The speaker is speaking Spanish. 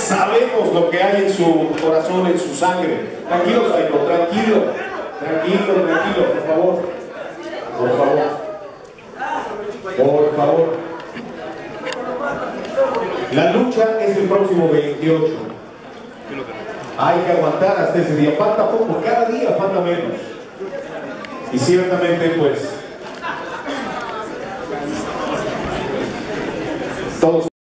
sabemos lo que hay en su corazón, en su sangre. Tranquilo, Jairo, tranquilo, por favor. Por favor. La lucha es el próximo 28. Hay que aguantar hasta ese día. Falta poco, cada día falta menos. Y ciertamente, pues,